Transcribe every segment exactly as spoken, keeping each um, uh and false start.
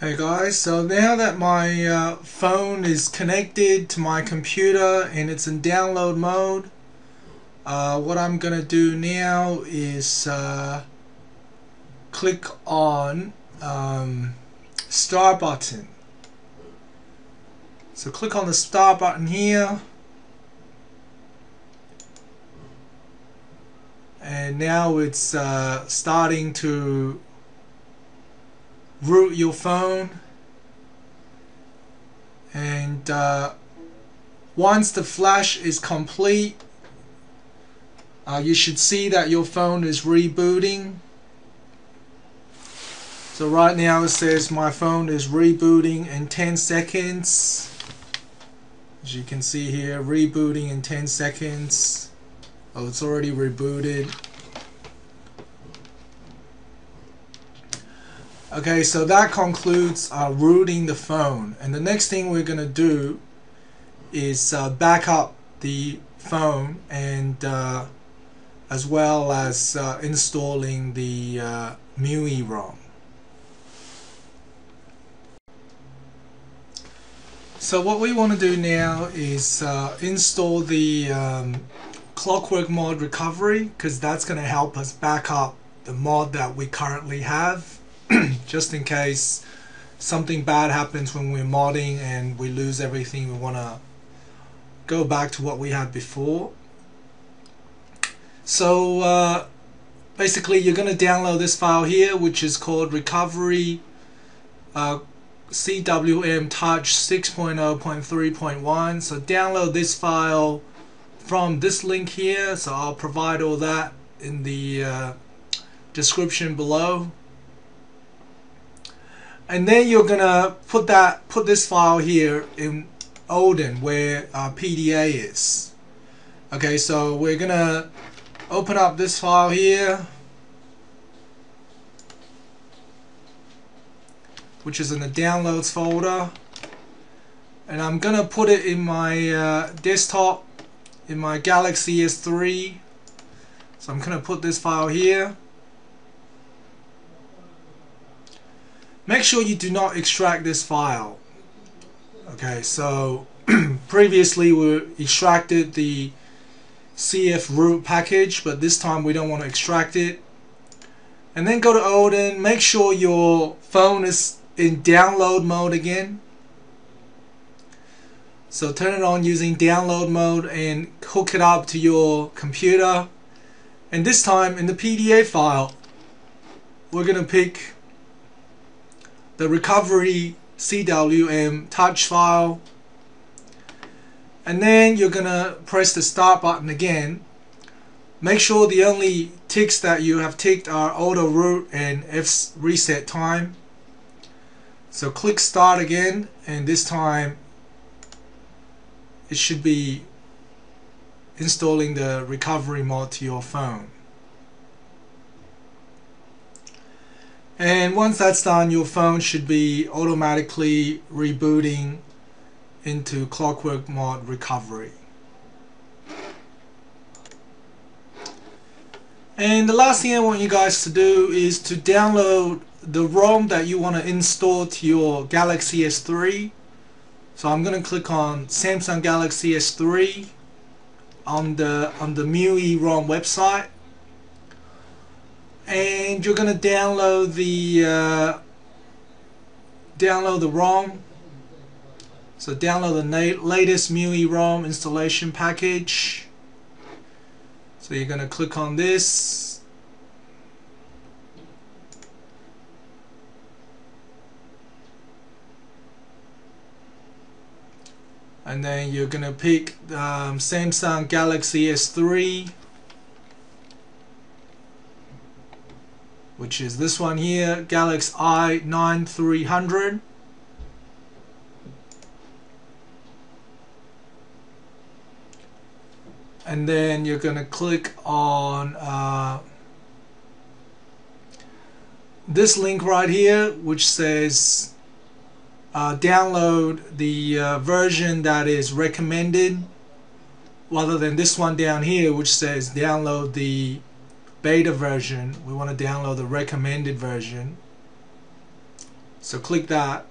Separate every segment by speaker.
Speaker 1: Hey guys, so now that my uh, phone is connected to my computer and it's in download mode, uh, what I'm gonna do now is uh, click on um, start button. So click on the start button here, and now it's uh, starting to root your phone, and uh, once the flash is complete, uh, you should see that your phone is rebooting. So right now it says my phone is rebooting in ten seconds. As you can see here, rebooting in ten seconds. Oh, it's already rebooted. Okay, so that concludes uh, rooting the phone, and the next thing we're gonna do is uh, back up the phone, and uh, as well as uh, installing the uh, M U I ROM. So what we want to do now is uh, install the um, clockworkmod recovery, because that's going to help us back up the mod that we currently have. Just in case something bad happens when we're modding and we lose everything, we want to go back to what we had before. So uh, basically you're going to download this file here, which is called recovery uh, C W M touch six point oh point three point one. So download this file from this link here, so I'll provide all that in the uh, description below. And then you're gonna put that put this file here in Odin, where uh, P D A is. Okay, so we're gonna open up this file here, which is in the downloads folder, and I'm gonna put it in my uh, desktop in my Galaxy S three. So I'm gonna put this file here. Make sure you do not extract this file. Okay, so previously we extracted the C F root package, but this time we don't want to extract it. And then go to Odin, make sure your phone is in download mode again. So turn it on using download mode and hook it up to your computer. And this time in the P D A file, we're going to pick the recovery C W M touch file, and then you're gonna press the start button again. Make sure the only ticks that you have ticked are auto root and F reset time. So click start again, and this time it should be installing the recovery mod to your phone. And once that's done, your phone should be automatically rebooting into clockworkmod recovery. And the last thing I want you guys to do is to download the ROM that you want to install to your Galaxy S three. So I'm going to click on Samsung Galaxy S three on the on the M U I ROM website. And you're going to download the uh, download the ROM. So download the latest M U I ROM installation package. So you're going to click on this, and then you're going to pick um, Samsung Galaxy S three, which is this one here, Galaxy i nine three hundred. And then you're going to click on uh, this link right here, which says uh, download the uh, version that is recommended, rather than this one down here which says download the beta version. We want to download the recommended version. So click that.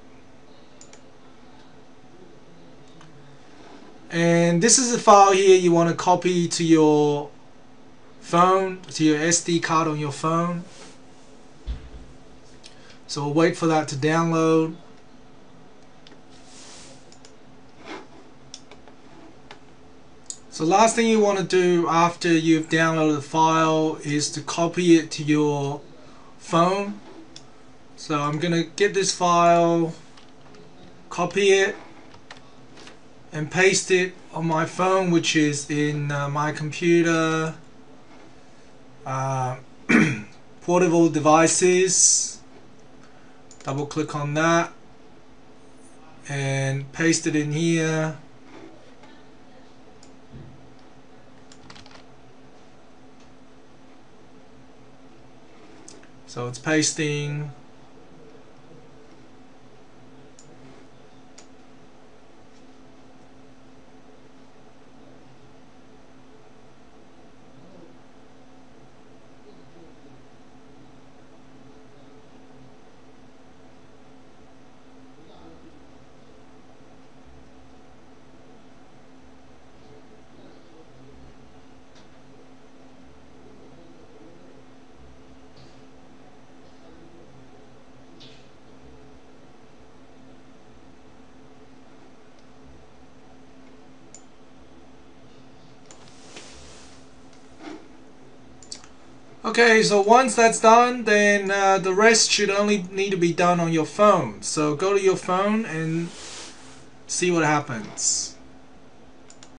Speaker 1: And this is a file here you want to copy to your phone, to your S D card on your phone. So we'll wait for that to download. So last thing you want to do after you've downloaded the file is to copy it to your phone. So I'm gonna get this file, copy it, and paste it on my phone, which is in uh, my computer, uh, portable devices. Double click on that and paste it in here. So it's pasting. Okay, so once that's done, then uh, the rest should only need to be done on your phone. So go to your phone and see what happens.